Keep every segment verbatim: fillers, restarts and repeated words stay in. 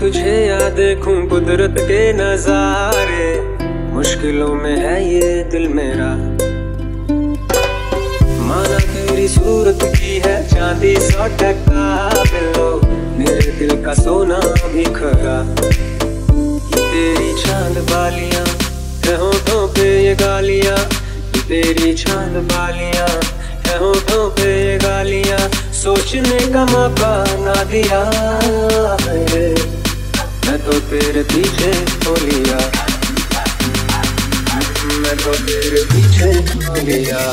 तुझे या देखूं कुदरत के नजारे, मुश्किलों में है ये दिल मेरा। माना तेरी सूरत की है चांदी सौ टका, बिल्लो मेरे दिल का सोना भी खरा। तेरी चांद बालियां है होठों पे ये गालियां, तेरी चांद बालियां है होठों पे ये गालियां, सोचने का मौका ना दिया है, मैं तो तेरे पीछे हो लिया, मैं तो तेरे पीछे हो लिया।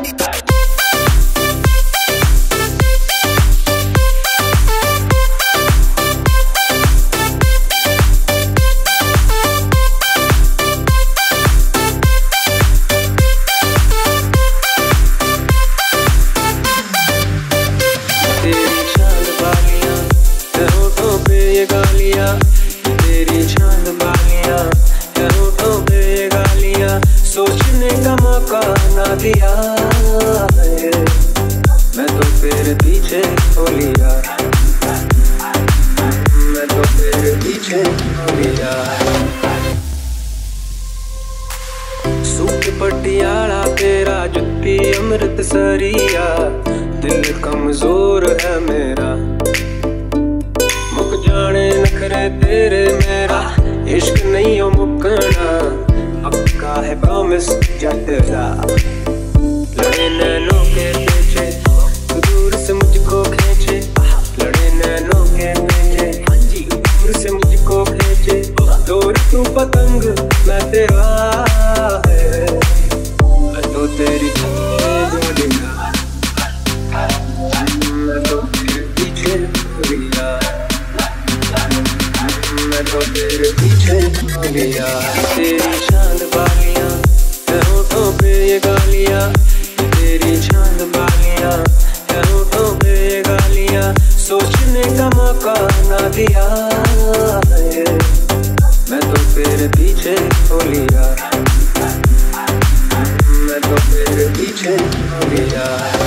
तेरी चांद बालियां है होठों पे ये गालियां, सोचने का मौका ना दिया है, मैं तो तेरे पीछे हो लिया, मैं तो तेरे पीछे हो लिया। सूट पटियाला तेरा जुत्ती अमृत सरिया, दिल कमजोर है मेरा, जाने नखरे तेरे मेरा, इश्क नहीं हो मुकना, पक्का है प्रॉमिस जा तेरा। लड़े नैनों के पीछे दूर से मुझको खींचे, लड़े नैनों के पीछे दूर से मुझको खींचे, दूर तू पतंग मैं तेरा है, मैं तो तेरी गोलियां, मैं तो तेरे पीछे गोलियां, मैं तो तेरे पीछे हो गया। तेरी चांद बालियां है होठों पे ये गालियां, तेरी चांद बालियां है होठों पे ये गालियां, सोचने का मौका ना दिया है, मैं तो तेरे पीछे हो लिया, मैं तो तेरे पीछे हो गया।